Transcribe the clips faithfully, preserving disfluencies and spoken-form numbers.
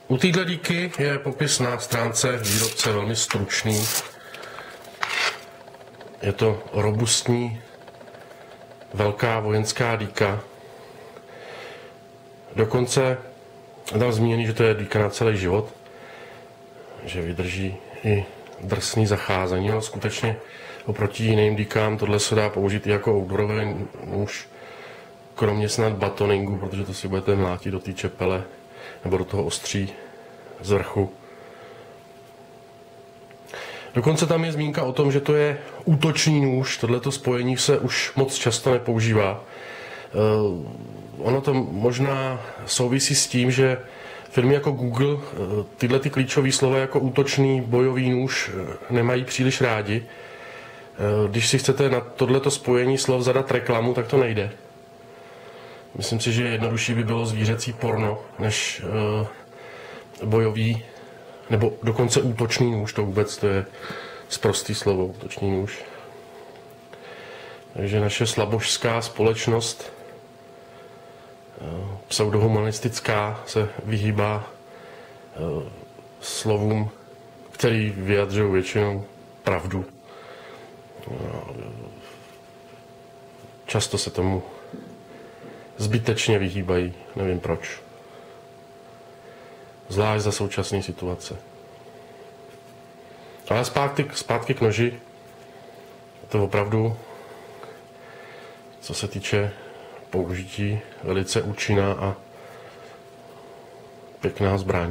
U téhle dýky je popis na stránce výrobce velmi stručný. Je to robustní, velká vojenská dýka. Dokonce tam zmíněný, že to je dýka na celý život, že vydrží i drsný zacházení, ale skutečně oproti jiným dýkám tohle se dá použít i jako outdoorový nůž, kromě snad batoningu, protože to si budete mlátit do té čepele nebo do toho ostří z vrchu. Dokonce tam je zmínka o tom, že to je útočný nůž, tohleto spojení se už moc často nepoužívá. Ono to možná souvisí s tím, že firmy jako Google tyhle ty klíčové slova jako útočný bojový nůž nemají příliš rádi. Když si chcete na tohleto spojení slov zadat reklamu, tak to nejde. Myslím si, že jednodušší by bylo zvířecí porno, než bojový, nebo dokonce útočný nůž, to vůbec to je sprostý slovo, útočný nůž. Takže naše slabožská společnost, pseudohumanistická, se vyhýbá slovům, který vyjadřují většinou pravdu. Často se tomu zbytečně vyhýbají, nevím proč. Zvlášť za současné situace. Ale zpátky, zpátky k noži. To opravdu, co se týče použití, velice účinná a pěkná zbraň.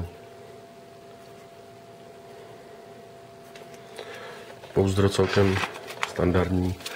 Pouzdro celkem standardní.